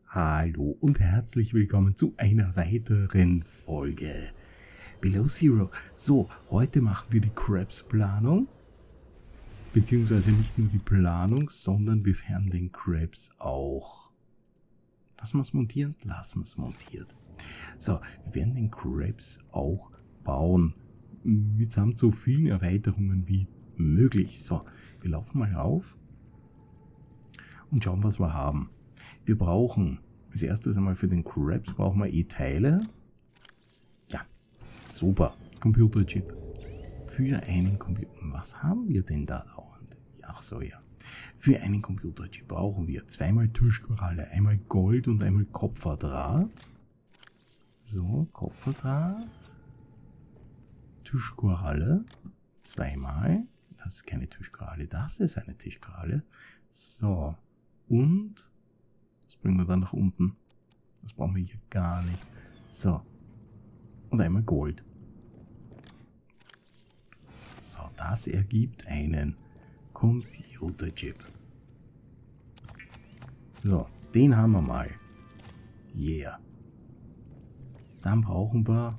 Hallo und herzlich willkommen zu einer weiteren Folge Below Zero. So, heute machen wir die Krebs-Planung. Beziehungsweise nicht nur die Planung, sondern wir werden den Krebs auch... Lassen wir es montieren? Lassen wir es montiert. So, wir werden den Krebs auch bauen. Mitsamt so vielen Erweiterungen wie möglich. So, wir laufen mal auf und schauen, was wir haben. Wir brauchen als erstes einmal für den Krebs brauchen wir Teile. Ja, super. Computerchip. Für einen Computer. Was haben wir denn da dauernd? Ach so, ja. Für einen Computerchip brauchen wir zweimal Tischkoralle, einmal Gold und einmal Kupferdraht. So, Kupferdraht. Tischkoralle. Zweimal. Das ist keine Tischkoralle, das ist eine Tischkoralle. So. Und das bringen wir dann nach unten. Das brauchen wir hier gar nicht. So. Und einmal Gold. So, das ergibt einen Computerchip. So, den haben wir mal. Yeah. Dann brauchen wir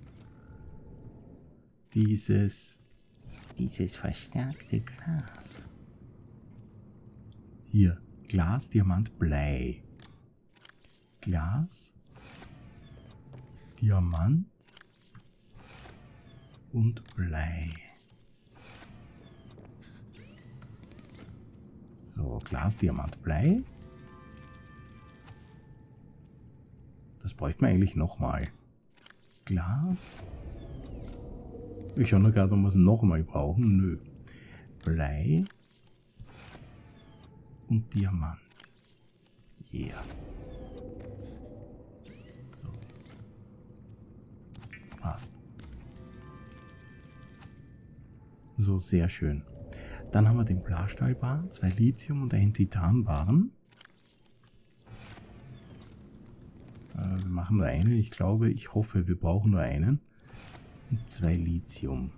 dieses verstärkte Glas. Hier, Glas, Diamant, Blei. Glas, Diamant und Blei. So, Glas, Diamant, Blei. Das bräuchte man eigentlich nochmal. Glas. Ich schaue nur gerade, ob wir es nochmal brauchen. Nö. Blei und Diamant. Yeah. So. Passt. So, sehr schön. Dann haben wir den Blastahlbarren, 2 Lithium und einen Titanbarren. Wir machen nur einen. Ich hoffe, wir brauchen nur einen. Und 2 Lithium.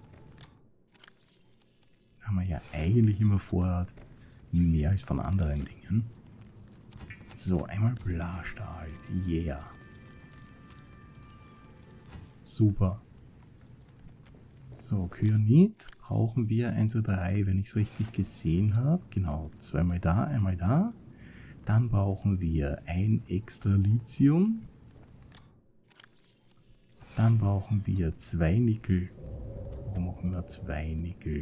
Da haben wir ja eigentlich immer Vorrat. Mehr als von anderen Dingen. So, einmal Blastahl. Yeah. Super. So, Kyanit brauchen wir 1 oder 3, wenn ich es richtig gesehen habe. Genau, zweimal da, einmal da. Dann brauchen wir ein extra Lithium. Dann brauchen wir 2 Nickel. Warum auch immer 2 Nickel?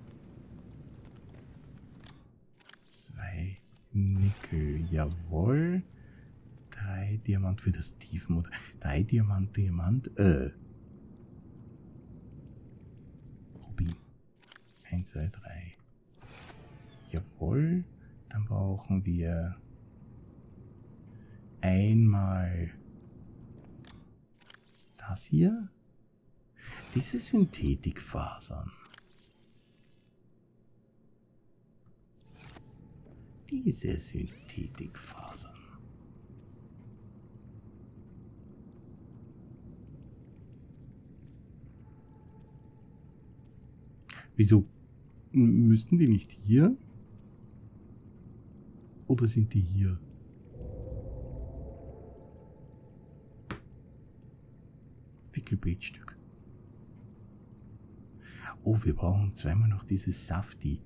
2 Nickel, jawohl. 3 Diamant für das Tiefenmodell. 3 Diamant. Rubin. 1, 2, 3. Jawohl. Dann brauchen wir einmal das hier. Diese Synthetikfasern. Diese Synthetikfasern. Wieso müssten die nicht hier? Oder sind die hier? Wickelbeetstück. Oh, wir brauchen zweimal noch dieses Safti.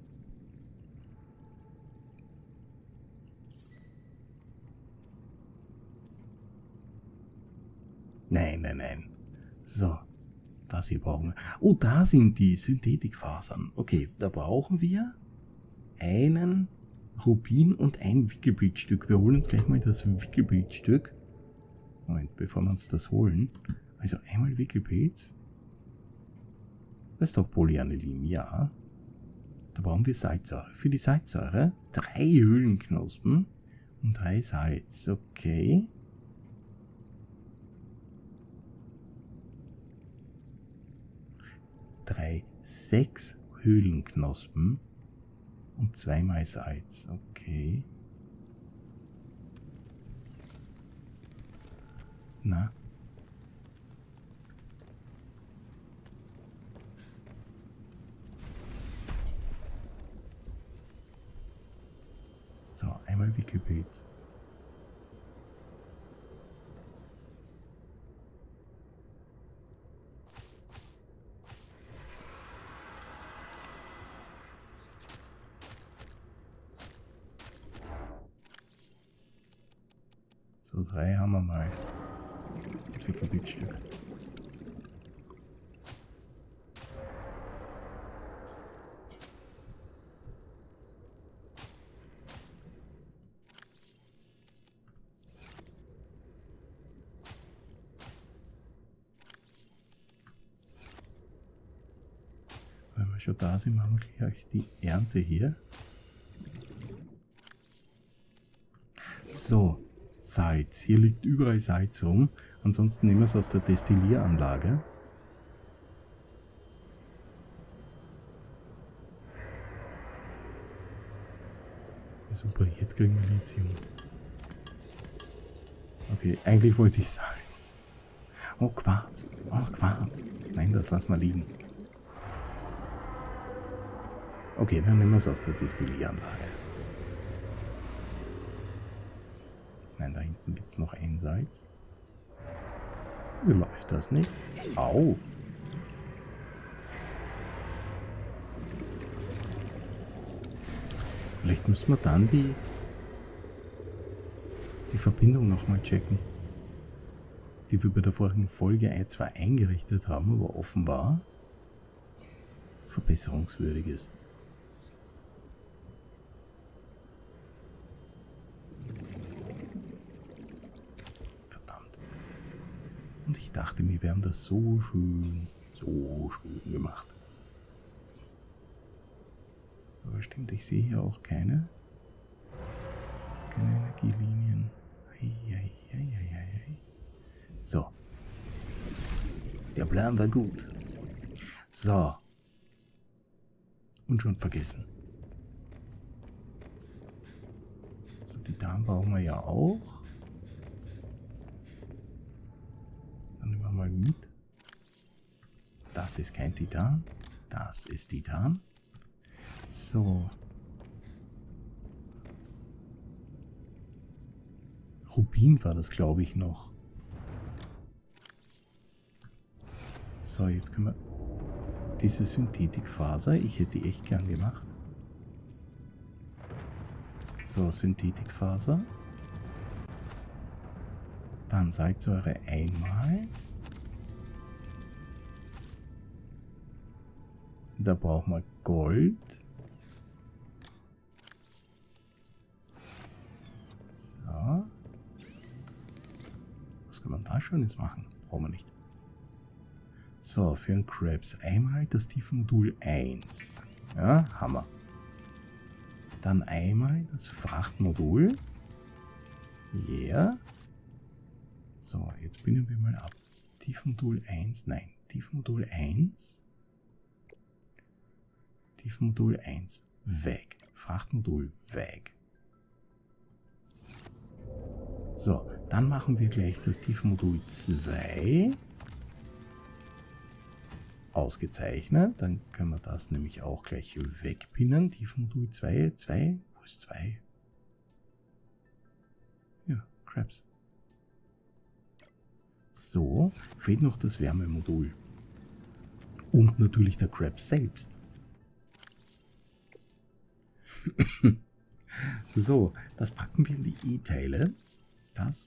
Nein. So, das hier brauchen wir. Oh, da sind die Synthetikfasern. Okay, da brauchen wir einen Rubin und ein Wickelbildstück. Wir holen uns gleich mal das Wickelbildstück. Moment, bevor wir uns das holen. Also einmal Wickelpilz. Das ist doch Polyanilin, ja. Da brauchen wir Salzsäure. Für die Salzsäure 3 Höhlenknospen und 3 Salz. Okay. Drei, 6 Höhlenknospen und 2 Salz. Okay. Na. So, einmal Wickelpilz. So, 3 haben wir mal. Entwickelbildstück. Wenn wir schon da sind, machen wir gleich die Ernte hier. So, Salz. Hier liegt überall Salz rum. Ansonsten nehmen wir es aus der Destillieranlage. Super, jetzt kriegen wir Lithium. Okay, eigentlich wollte ich Salz. Oh, Quarz. Oh, Quarz. Nein, das lassen wir liegen. Okay, dann nehmen wir es aus der Destillieranlage. Nein, da hinten gibt es noch ein Salz. Wieso läuft das nicht? Au! Vielleicht müssen wir dann die Verbindung nochmal checken, die wir bei der vorigen Folge zwar eingerichtet haben, aber offenbar verbesserungswürdig ist. Verdammt. Und ich dachte mir, wir haben das so schön gemacht. So, stimmt, ich sehe hier auch keine Energielinien. So. Der Plan war gut. So. Und schon vergessen. So, die Titan brauchen wir ja auch. Dann nehmen wir mal mit. Das ist kein Titan. Das ist Titan. So. Rubin war das, glaube ich, noch. So, jetzt können wir diese Synthetikfaser. Ich hätte die echt gern gemacht. So, Synthetikfaser. Dann Salzsäure einmal. Da brauchen wir Gold. So. Was kann man da Schönes machen? Brauchen wir nicht. So, für den Krebs einmal das Tiefenmodul 1. Ja, Hammer. Dann einmal das Frachtmodul. Yeah. So, jetzt binden wir mal ab. Tiefenmodul 1, nein. Tiefenmodul 1. Tiefenmodul 1 weg. Frachtmodul weg. So, dann machen wir gleich das Tiefenmodul 2. Ausgezeichnet. Dann können wir das nämlich auch gleich wegpinnen. Tiefenmodul 2. Wo ist 2? Ja, Krebs. So, fehlt noch das Wärmemodul. Und natürlich der Krebs selbst. So, das packen wir in die E-Teile. Das.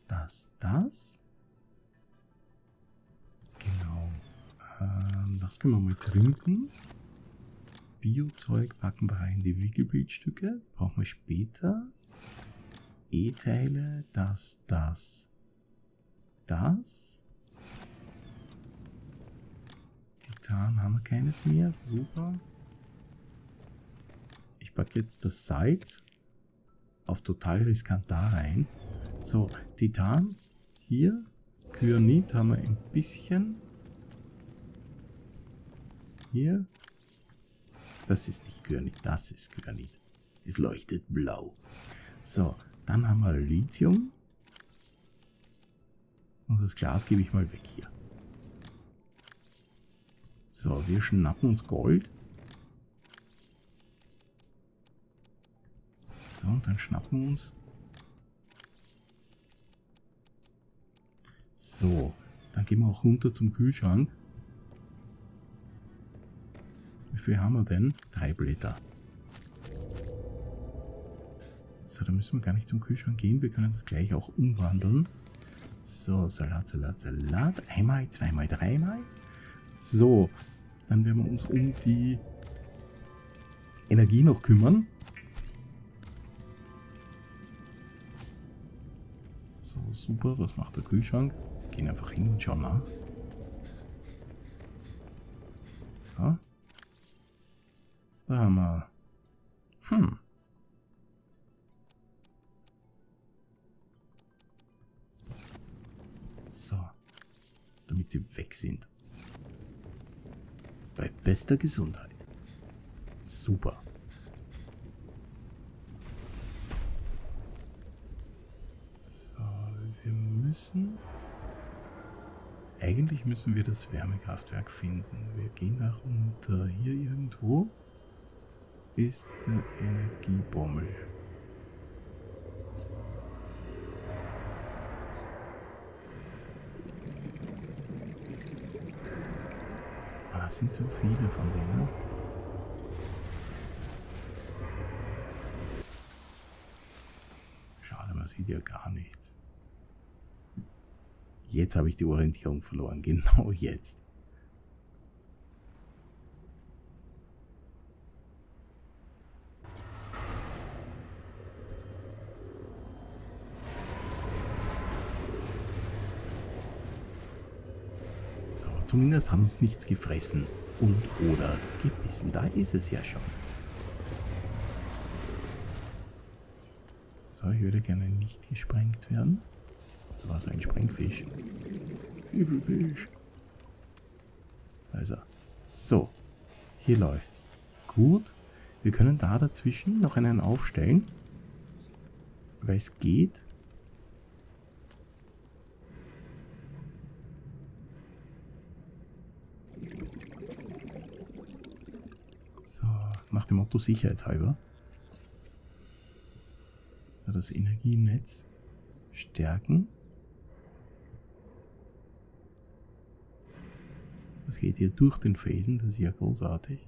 Genau. Das können wir mal trinken. Biozeug packen wir rein, die Wickelbildstücke. Brauchen wir später. E-Teile, das. Titan haben wir keines mehr. Super. Ich packe jetzt das Salz auf total riskant da rein. So, Titan. Hier. Kyanit haben wir ein bisschen. Hier. Das ist nicht Kyanit, das ist Kyanit. Es leuchtet blau. So, dann haben wir Lithium. Und das Glas gebe ich mal weg hier. So, wir schnappen uns Gold. So, und dann schnappen wir uns. So, dann gehen wir auch runter zum Kühlschrank. Wie viel haben wir denn? 3 Blätter. So, da müssen wir gar nicht zum Kühlschrank gehen. Wir können das gleich auch umwandeln. So, Salat, Salat, Salat. Einmal, zweimal, dreimal. So, dann werden wir uns um die Energie noch kümmern. So, super. Was macht der Kühlschrank? Gehen einfach hin und schauen nach. So. Da haben wir. So. Damit sie weg sind. Bei bester Gesundheit. Super. So, wir müssen... Eigentlich müssen wir das Wärmekraftwerk finden. Wir gehen nach unter. Hier irgendwo ist der Energiebommel. Ah, das sind so viele von denen. Schade, man sieht ja gar nichts. Jetzt habe ich die Orientierung verloren. Genau jetzt. So, zumindest haben uns nichts gefressen und oder gebissen. Da ist es ja schon. So, ich würde gerne nicht gesprengt werden. Da war so ein Sprengfisch. Fisch. Da ist er. So, hier läuft's. Gut. Wir können da dazwischen noch einen aufstellen. Weil es geht. So, nach dem Motto sicherheitshalber. So, das Energienetz stärken. Das geht hier durch den Phasen, das ist ja großartig.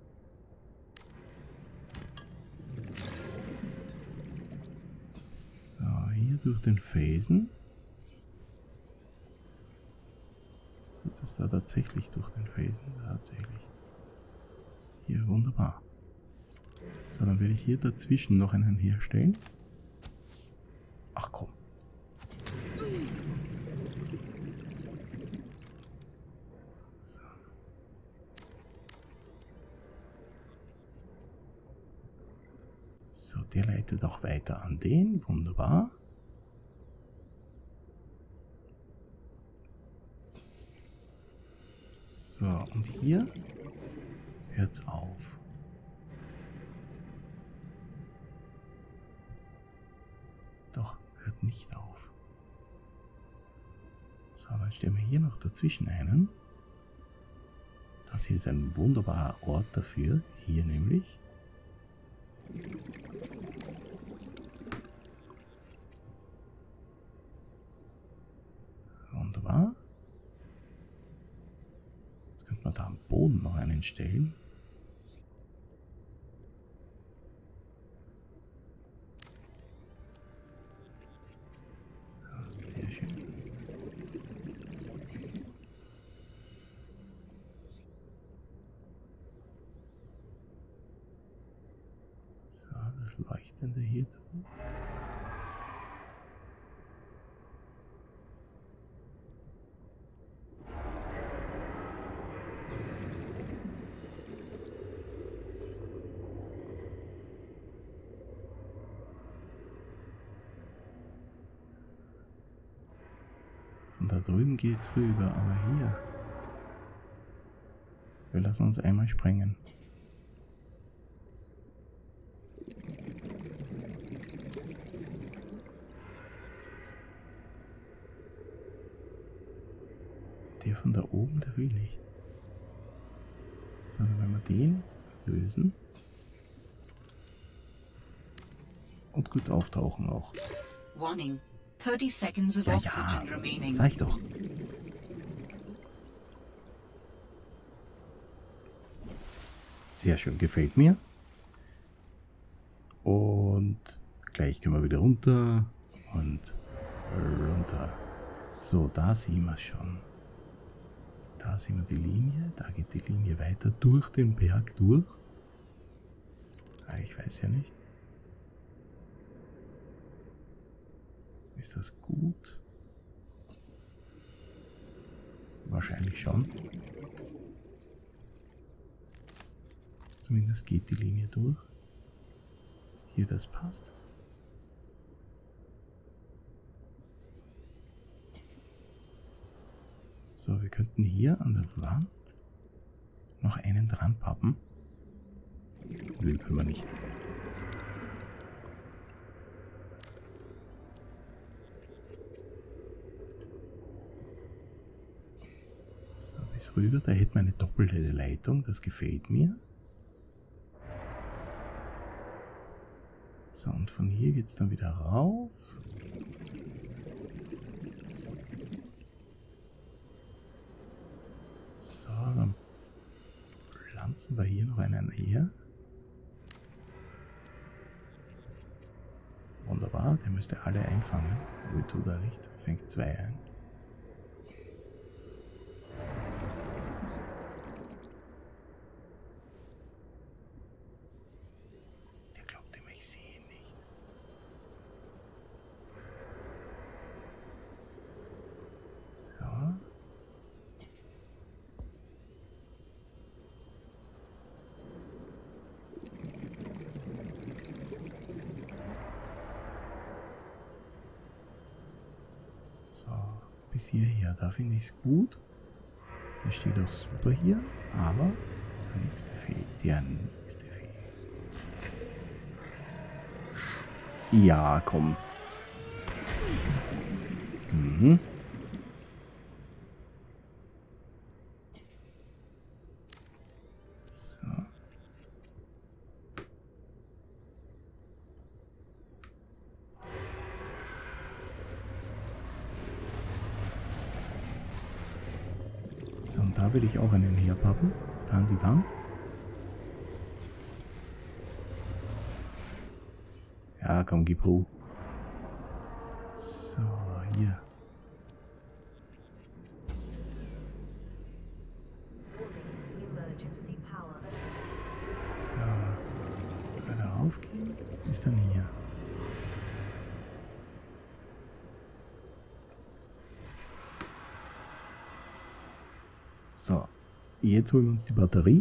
So, hier durch den Phasen. Geht das da tatsächlich durch den Phasen? Tatsächlich. Hier, wunderbar. So, dann werde ich hier dazwischen noch einen herstellen. Ach komm. So, der leitet auch weiter an den. Wunderbar. So, und hier hört's auf. Doch, hört nicht auf. So, dann stellen wir hier noch dazwischen einen. Das hier ist ein wunderbarer Ort dafür. Hier nämlich. Wunderbar. Jetzt könnte man da am Boden noch einen stellen. So, sehr schön. So, das Leuchtende hier durch. Und da drüben geht's rüber, aber hier. Wir lassen uns einmal sprengen. Der von da oben, der will nicht. Sondern wenn wir den lösen. Und kurz auftauchen auch. Warning. 30 seconds of Ja, oxygen remaining. sag ich doch. Sehr schön, gefällt mir. Und Gleich können wir wieder runter und runter. So, da sehen wir es schon. Da sehen wir die Linie. Da geht die Linie weiter durch den Berg durch. Ich weiß ja nicht. Ist das gut? Wahrscheinlich schon. Zumindest geht die Linie durch. Hier, das passt. So, wir könnten hier an der Wand noch einen dran pappen. Nö, können wir nicht. So, bis rüber. Da hätten wir eine doppelte Leitung. Das gefällt mir. So, und von hier geht es dann wieder rauf. So, dann pflanzen wir hier noch einen her. Wunderbar, der müsste alle einfangen. Nö, tut er nicht. Fängt 2 ein. Der glaubt immer, ich sehe ihn nicht. So. Bis hierher, da finde ich es gut. Der steht auch super hier, aber der nächste fehlt. Ja, komm. Mhm. So. So, und da will ich auch einen herpappen. Da an die Wand. Ja, komm, gib Ruhe. So, hier. So. Kann er raufgehen? Ist dann hier. So, jetzt holen wir uns die Batterie.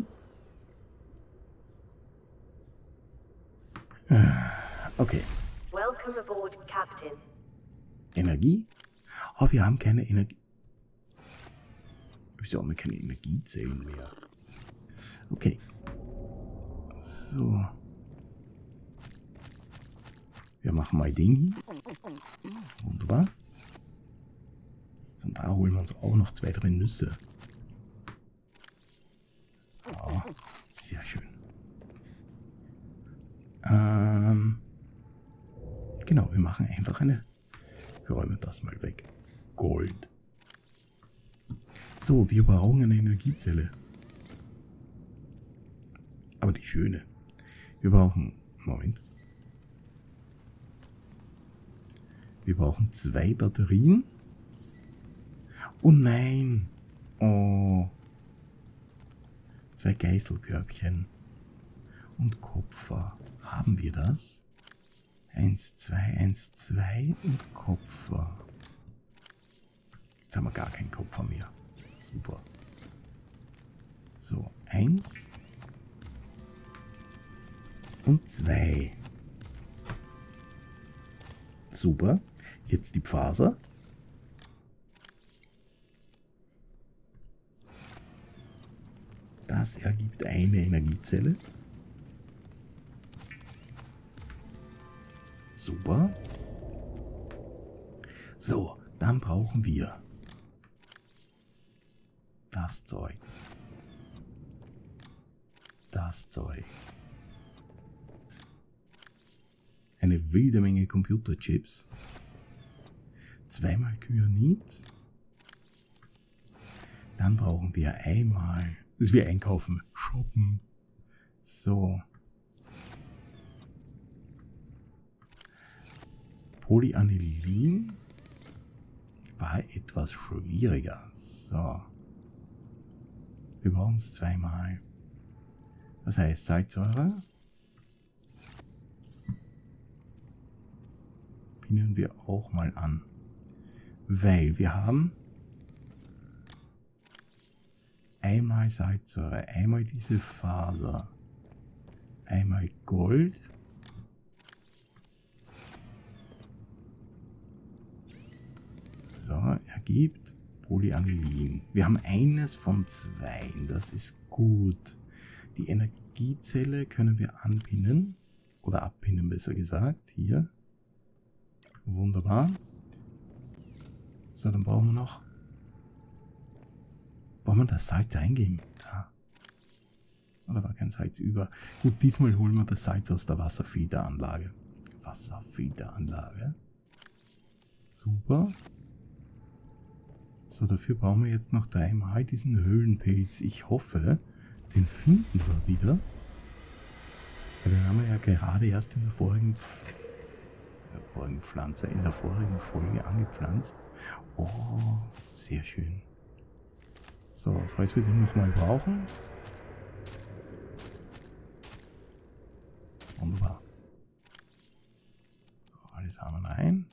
Okay. Welcome aboard, Captain. Energie? Oh, wir haben keine Energie. Wieso haben wir keine Energiezellen mehr? Okay. So. Wir machen mal den hier. Wunderbar. Von da holen wir uns auch noch 2, 3 Nüsse. So. Sehr schön. Genau, wir machen einfach eine. Wir räumen das mal weg. Gold. So, wir brauchen eine Energiezelle. Aber die schöne. Wir brauchen... Moment. Wir brauchen 2 Batterien. Oh nein. Oh. 2 Geißelkörbchen. Und Kupfer. Haben wir das? 1, 2, 1, 2 und Kupfer. Jetzt haben wir gar keinen Kupfer mehr. Super. So, 1 und 2. Super. Jetzt die Faser. Das ergibt eine Energiezelle. Super. So, dann brauchen wir das Zeug. Das Zeug. Eine wilde Menge Computerchips. 2-mal Kyanid. Dann brauchen wir einmal, dass wir einkaufen, shoppen. So. Polyanilin war etwas schwieriger. So. Wir brauchen es zweimal. Das heißt Salzsäure. Binden wir auch mal an. Weil wir haben einmal Salzsäure, einmal diese Faser, einmal Gold. So, ergibt Polyanilin. Wir haben eines von zwei, das ist gut. Die Energiezelle können wir anpinnen, oder abpinnen besser gesagt, hier. Wunderbar. So, dann brauchen wir noch... Wollen wir das Salz eingeben? Da. Oder war kein Salz über? Gut, diesmal holen wir das Salz aus der Wasserfilteranlage. Wasserfilteranlage. Super. So, dafür brauchen wir jetzt noch dreimal diesen Höhlenpilz. Ich hoffe, den finden wir wieder. Ja, den haben wir ja gerade erst in der vorigen Folge angepflanzt. Oh, sehr schön. So, falls wir den nochmal brauchen. Wunderbar. So, alles haben wir rein.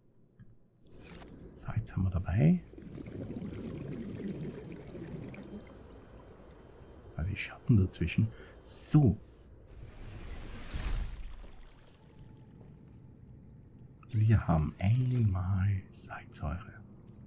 Salz haben wir dabei. Die Schatten dazwischen. So. Wir haben einmal Salzsäure.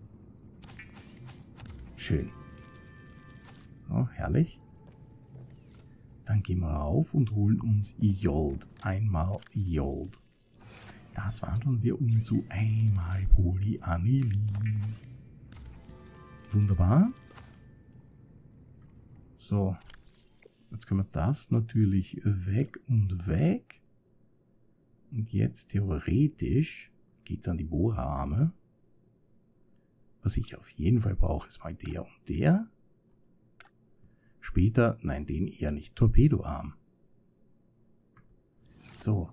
Schön. So, herrlich. Dann gehen wir rauf und holen uns Iod. Einmal Iod. Das wandeln wir um zu einmal Polyanilin. Wunderbar. So. Jetzt können wir das natürlich weg und weg. Und jetzt theoretisch geht es an die Bohrarme. Was ich auf jeden Fall brauche, ist mal der und der. Später, nein, den eher nicht, Torpedoarm. So.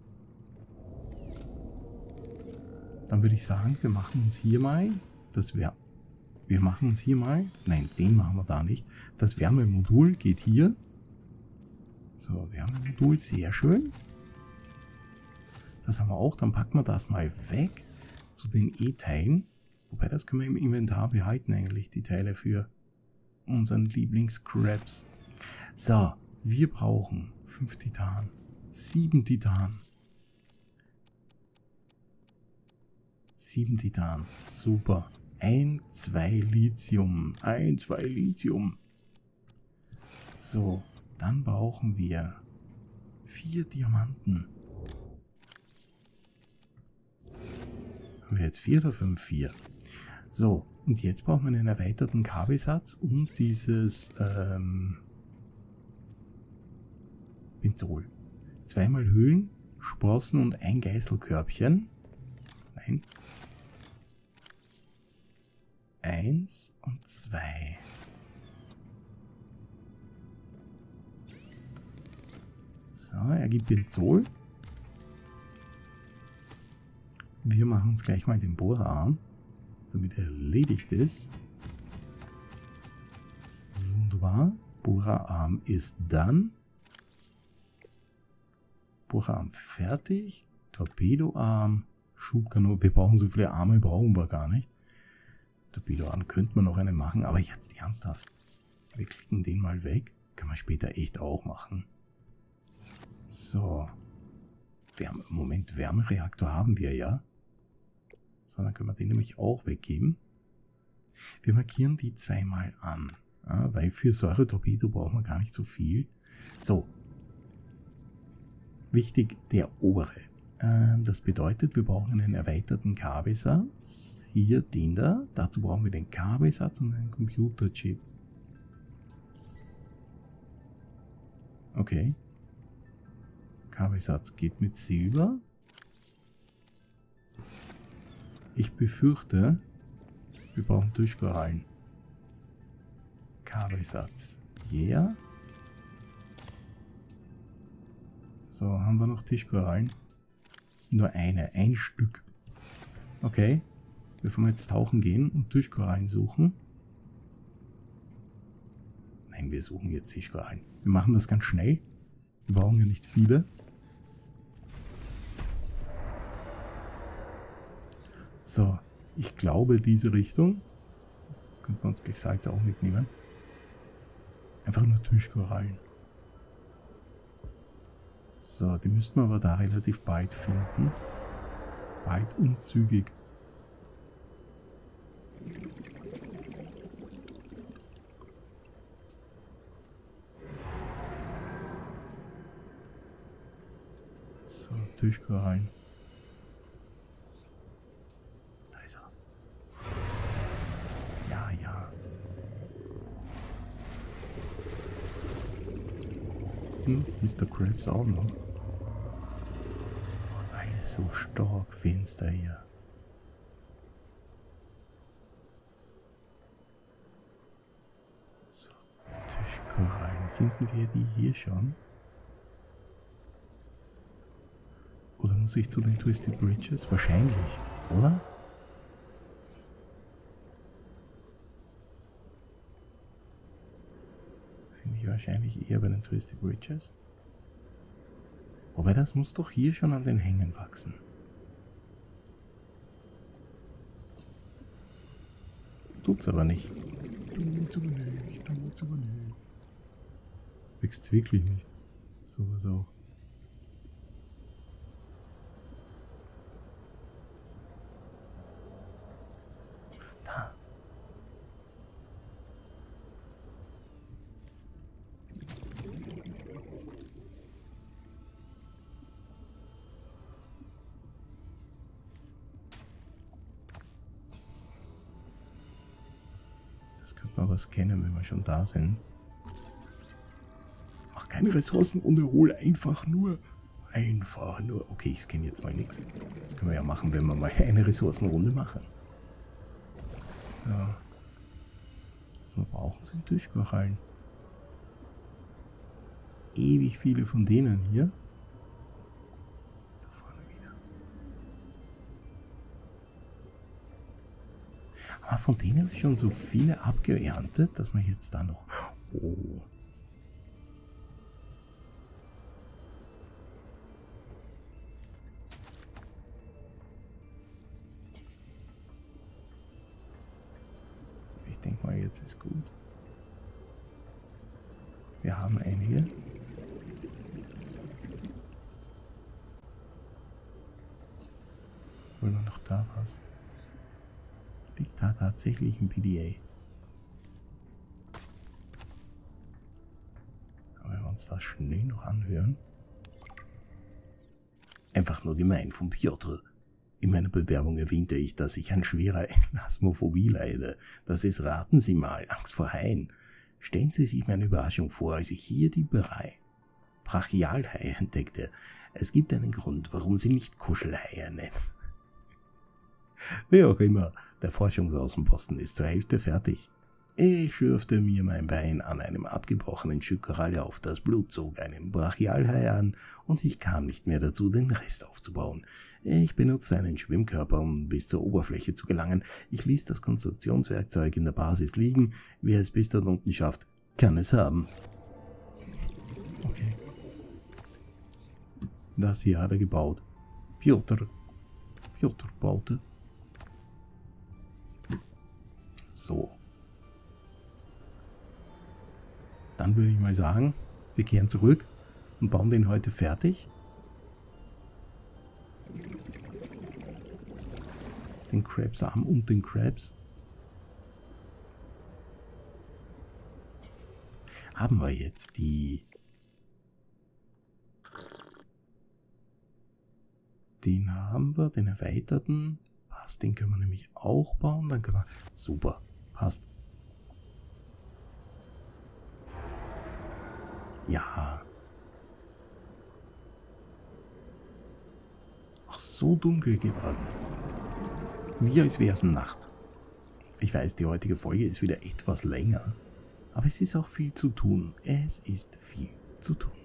Dann würde ich sagen, wir machen uns hier mal, nein, den machen wir da nicht. Das Wärmemodul geht hier. So, Wärmemodul, sehr schön. Das haben wir auch, dann packen wir das mal weg zu den E-Teilen. Wobei, das können wir im Inventar behalten eigentlich, die Teile für unseren Lieblings-Crabs. So, wir brauchen 5 Titan, 7 Titan. 7 Titan, super. 2 Lithium. So, dann brauchen wir 4 Diamanten. Haben wir jetzt 4 oder 5? 4. So, und jetzt brauchen wir einen erweiterten Kabelsatz und dieses Benzol. 2-mal Höhlen, Sprossen und ein Geißelkörbchen. Nein. 1 und 2. So, ergibt Benzol. Wir machen uns gleich mal den Bohrarm, damit er erledigt ist. Wunderbar. Bohrarm ist dann. Bohrarm fertig. Torpedoarm. Schubkanone. Wir brauchen so viele Arme, brauchen wir gar nicht. Torpedoarm könnte man noch einen machen, aber jetzt ernsthaft. Wir klicken den mal weg. Kann man später echt auch machen. So. Moment, Wärmereaktor haben wir ja. So, dann können wir den nämlich auch weggeben. Wir markieren die 2-mal an. Ja, weil für Säuretorpedo brauchen wir gar nicht so viel. So. Wichtig, der obere. Das bedeutet, wir brauchen einen erweiterten Kabelsatz. Hier den da. Dazu brauchen wir den Kabelsatz und einen Computerchip. Okay. Kabelsatz geht mit Silber. Ich befürchte, wir brauchen Tischkorallen. Kabelsatz. Yeah. So, haben wir noch Tischkorallen? Nur ein Stück. Okay. Bevor wir jetzt tauchen gehen und Tischkorallen suchen. Nein, wir suchen jetzt Tischkorallen. Wir machen das ganz schnell. Wir brauchen ja nicht viele. So, ich glaube diese Richtung. Könnten wir uns gleich Salz auch mitnehmen. Einfach nur Tischkorallen. So, die müssten wir aber da relativ bald finden. Bald und zügig. So, Tischkorallen. Da ist er. Ja, ja. Mr. Krabs auch noch. Alles so stark finster hier. So, Tischkorallen. Finden wir die hier schon? Oder muss ich zu den Twisted Bridges? Wahrscheinlich, oder? Finde ich wahrscheinlich eher bei den Twisted Bridges. Wobei das muss doch hier schon an den Hängen wachsen. Tut's aber nicht. Tut's aber nicht, tut's aber nicht. Wächst wirklich nicht. Sowas auch. Da. Das könnte man aber scannen, wenn wir schon da sind. Mach keine Ressourcen und hol einfach nur. Okay, ich scanne jetzt mal nichts. Das können wir ja machen, wenn wir mal eine Ressourcenrunde machen. So. Was wir brauchen, sind Tischkorallen. Ewig viele von denen hier. Da vorne wieder. Aber von denen ist schon so viele abgeerntet, dass man jetzt da noch... Oh. Ich denke mal, jetzt ist gut. Wir haben einige. Wollen wir noch da was? Liegt da tatsächlich ein PDA? Aber wenn wir uns das schnell noch anhören. Einfach nur gemein von Piotr. In meiner Bewerbung erwähnte ich, dass ich an schwerer Elasmophobie leide. Das ist, raten Sie mal, Angst vor Haien. Stellen Sie sich meine Überraschung vor, als ich hier die Brachialhaie entdeckte. Es gibt einen Grund, warum sie nicht Kuschelhaie nennen. Wie auch immer, der Forschungsaußenposten ist zur Hälfte fertig. Ich schürfte mir mein Bein an einem abgebrochenen Stück Koralle auf, das Blut zog einen Brachialhai an und ich kam nicht mehr dazu, den Rest aufzubauen. Ich benutzte einen Schwimmkörper, um bis zur Oberfläche zu gelangen. Ich ließ das Konstruktionswerkzeug in der Basis liegen. Wer es bis dort unten schafft, kann es haben. Okay. Das hier hat er gebaut. Piotr baute. So. Dann würde ich mal sagen, wir kehren zurück und bauen den heute fertig. Den Crabsarm und den Crabs. Haben wir jetzt den haben wir, den erweiterten. Passt, den können wir nämlich auch bauen. Dann können wir, super, passt. Ja. Ach, so dunkel geworden. Wie als wäre es Nacht. Ich weiß, die heutige Folge ist wieder etwas länger. Aber es ist auch viel zu tun. Es ist viel zu tun.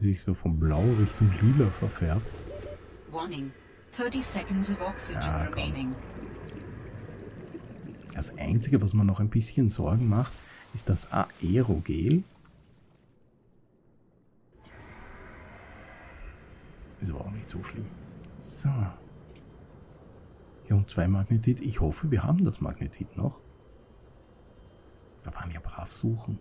sich so von blau Richtung lila verfärbt. Warning. 30 seconds of oxygen Ja, komm. remaining. Das Einzige, was mir noch ein bisschen Sorgen macht, ist das Aerogel. Ist aber auch nicht so schlimm. So. Hier und 2 Magnetit. Ich hoffe, wir haben das Magnetit noch. Wir waren ja brav suchen.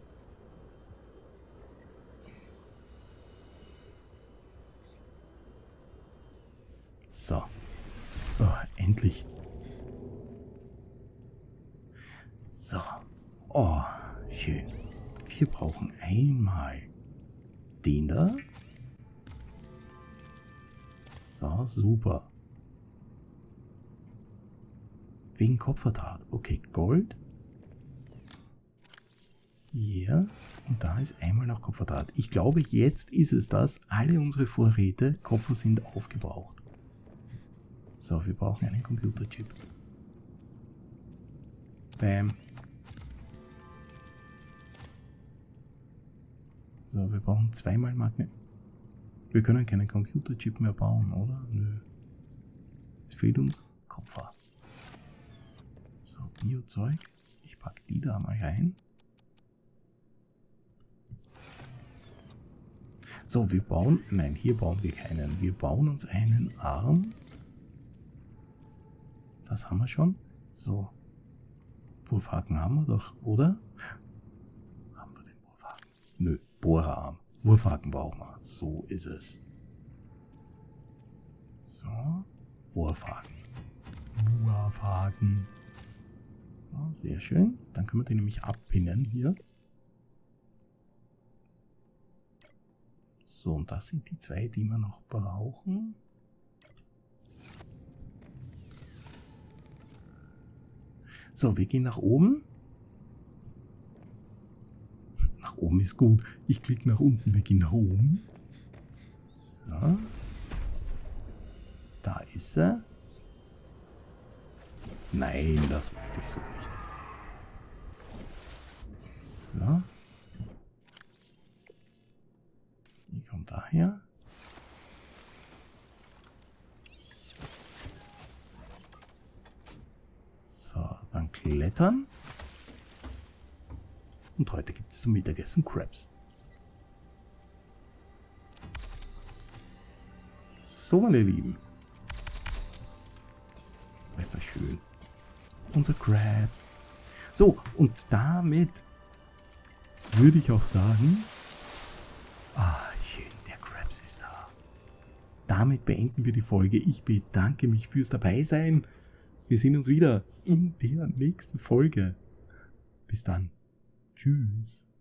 So. Oh, endlich. So. Oh, schön. Wir brauchen einmal den da. So, super. Wegen Kopfverdraht. Okay, Gold. Hier. Und da ist einmal noch Kopfverdraht. Ich glaube, jetzt ist es das. Alle unsere Vorräte, Kopfer, sind aufgebraucht. So, wir brauchen einen Computerchip. Bam. So, wir brauchen zweimal Magnet. Wir können keinen Computerchip mehr bauen, oder? Nö. Es fehlt uns Kupfer. So, Biozeug. Ich packe die da mal rein. So, wir bauen... Nein, hier bauen wir keinen. Wir bauen uns einen Arm. Das haben wir schon. So. Wurfhaken haben wir doch, oder? Haben wir den Wurfhaken? Nö, Bohrerarm. Wurfhaken brauchen wir. So ist es. So. Wurfhaken. Wurfhaken. So, sehr schön. Dann können wir den nämlich abpinnen hier. So, und das sind die 2, die wir noch brauchen. So, wir gehen nach oben. Nach oben ist gut. Ich klicke nach unten, wir gehen nach oben. So. Da ist er. Nein, das wollte ich so nicht. So. Die kommt daher. So, dann klettern. Und heute gibt es zum Mittagessen Crabs. So, meine Lieben. Ist das schön. Unser Crabs. So, und damit würde ich auch sagen... Ah, schön, der Crabs ist da. Damit beenden wir die Folge. Ich bedanke mich fürs Dabeisein. Wir sehen uns wieder in der nächsten Folge. Bis dann. Tschüss.